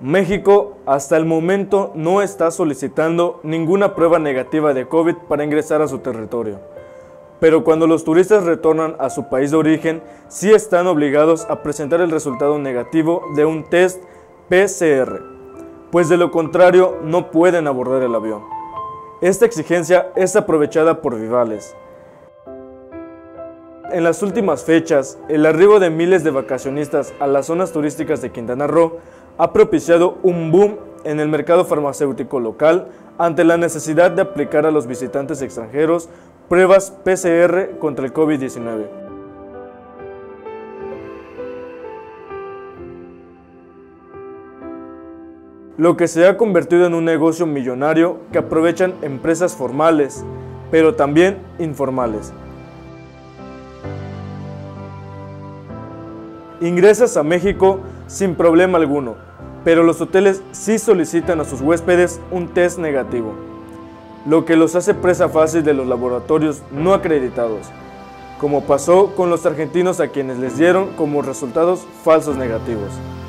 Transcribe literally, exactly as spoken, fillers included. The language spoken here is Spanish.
México hasta el momento no está solicitando ninguna prueba negativa de COVID para ingresar a su territorio. Pero cuando los turistas retornan a su país de origen, sí están obligados a presentar el resultado negativo de un test P C R, pues de lo contrario no pueden abordar el avión. Esta exigencia es aprovechada por Vivales. En las últimas fechas, el arribo de miles de vacacionistas a las zonas turísticas de Quintana Roo ha propiciado un boom en el mercado farmacéutico local ante la necesidad de aplicar a los visitantes extranjeros pruebas P C R contra el COVID diecinueve. Lo que se ha convertido en un negocio millonario que aprovechan empresas formales, pero también informales. Ingresas a México sin problema alguno, pero los hoteles sí solicitan a sus huéspedes un test negativo, lo que los hace presa fácil de los laboratorios no acreditados, como pasó con los argentinos a quienes les dieron como resultados falsos negativos.